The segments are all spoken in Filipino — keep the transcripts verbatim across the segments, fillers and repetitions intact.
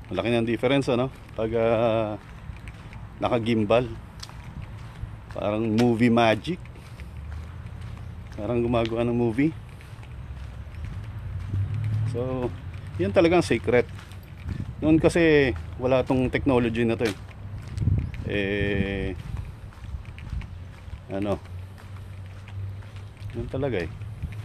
Malaki ng difference ano pag uh, naka-gimbal. Parang movie magic. Parang gumagawa ng movie. So, yan talagang secret. Noon kasi wala tong technology na to eh. Eh ano? Yan talaga eh.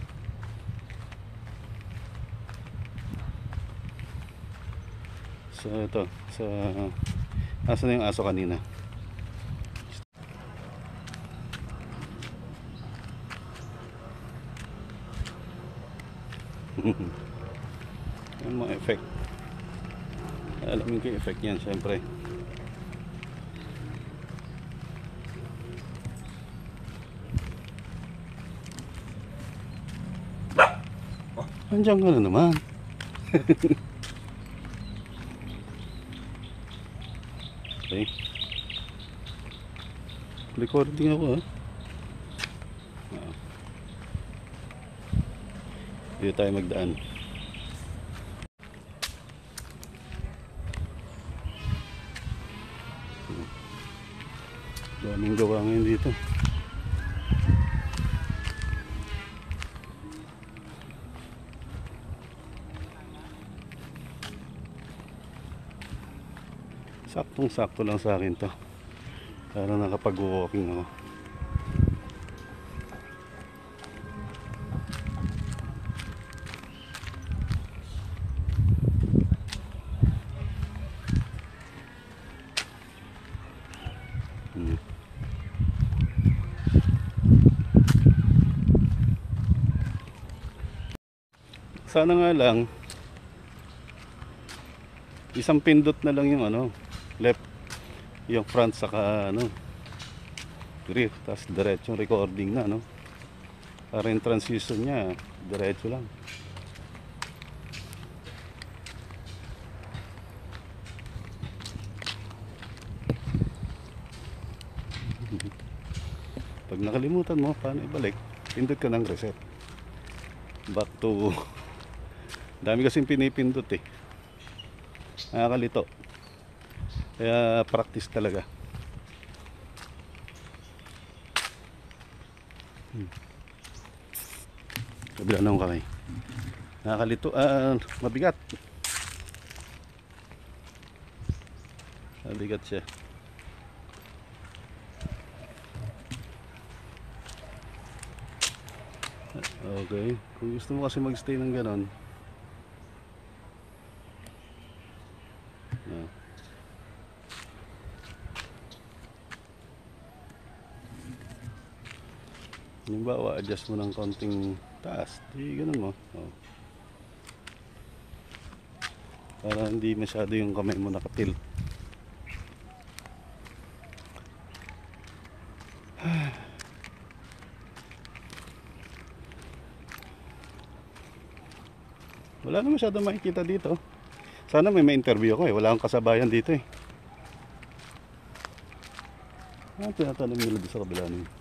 So ito, sa asa na yung aso kanina? Yung mga effect. Alamin ko yung effect yan, syempre. Andiyan ka na naman. Okay. Recording ako ah. Dito tayo magdaan. Daming gawa ngayon dito. Saktong sakto lang sa akin to. Para nakapag-walking ako. Hmm. Sana nga lang isang pindot na lang yung ano, left, yung front saka ano, rear, tapos diretsong recording na no. Para yung transition nya diretso lang. Pag nakalimutan mo paano ibalik, pindot ka ng reset back to dami kasing pinipindot eh, nakakalito. Kaya practice talaga. hmm. Kabila na akong kamay, nakakalito. Ah, mabigat mabigat siya. Okay, kung gusto mo kasi magstay ng ganon, no. Halimbawa, adjust mo ng konting taas, di ganon mo, oh. Para hindi masyado yung kamay mo nakatilt. Wala na masyado makikita dito. Sana may ma-interview ako eh. Wala akong kasabayan dito eh. Ano tinatanong nila dito sa kabila nyo?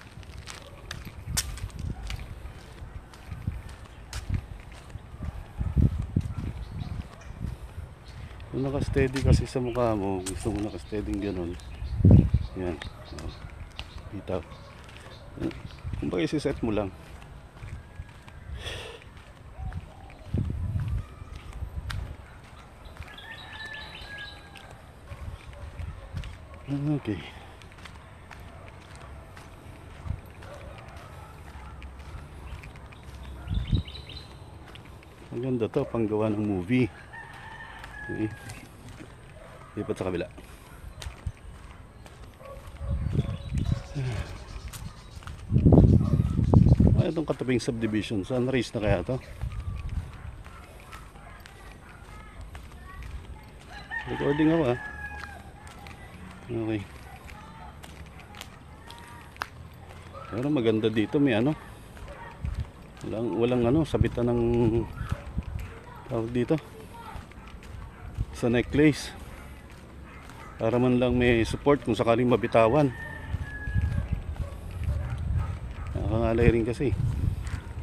Kung naka-steady kasi sa mukha mo, gusto mo naka-steady gano'n. Yan. Oh. Bitaw. Kung ba isi-set mo lang. Okay. Ang ganda to, panggawa ng movie. Okay. Lipat sa kabila. Ay, itong katabing subdivision. Sunrise na kaya to? Recording ako ah. Okay. Pero maganda dito, may ano, walang, walang ano, sabitan ng tawag dito sa necklace, para man lang may support kung sakaling mabitawan. Nakakalay rin kasi.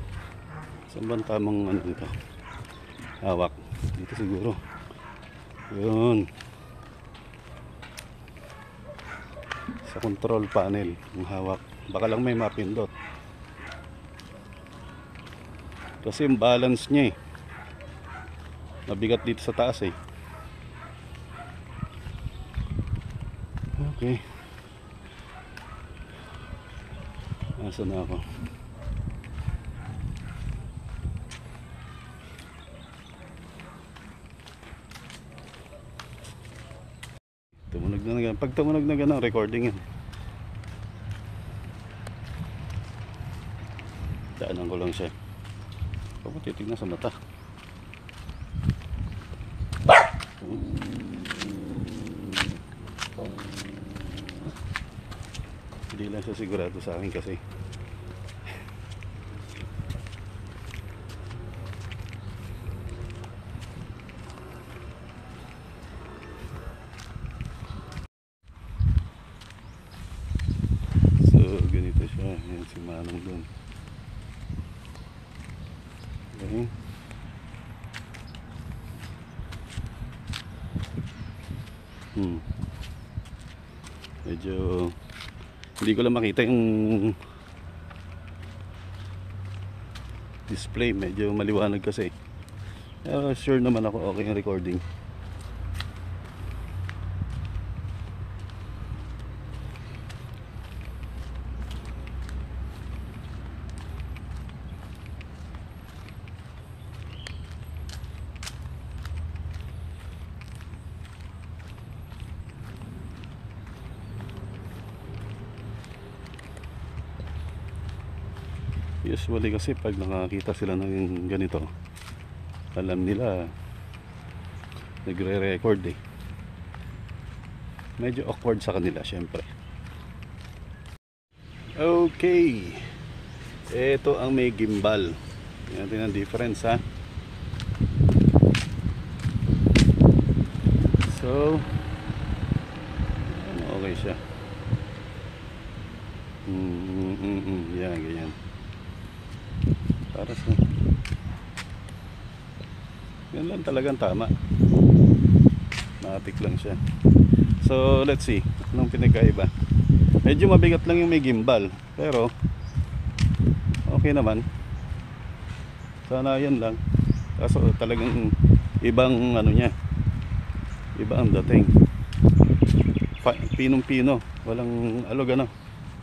Saan ba tamang ano dito? Hawak dito siguro. Yun. Sa control panel ang hawak. Baka lang may mapindot. Kasi yung balance niya eh. Mabigat dito sa taas eh. Okay. Nasa na ako? Tumunog na nga. Pag tumunog na gano'n, recording yan. Daanan ko lang siya. Huwag mo titignan sa mata. Hindi lang siya sigurado sa akin kasi. So, ganito siya. Yan si Manong dun. Okay. Hmm. Medyo hindi ko lang makita yung display, medyo maliwanag kasi. Pero sure naman ako okay yung recording. Usually kasi pag nakakita sila ng ganito, alam nila nagre-record eh. Medyo awkward sa kanila syempre. Okay, ito ang may gimbal. Yan natin ang difference ha. So okay siya. Mm, mm, mm, yan, ganyan. Para sa yan lang talagang tama. Matik lang siya. So let's see anong pinagkaiba. Medyo mabigat lang yung may gimbal, pero okay naman. Sana yan lang. Kaso talagang ibang ano niya, iba ang dating. Pinong pino, walang alog ano.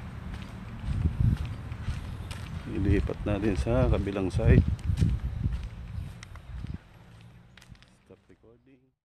Ilipat natin sa kabilang side. Stop recording.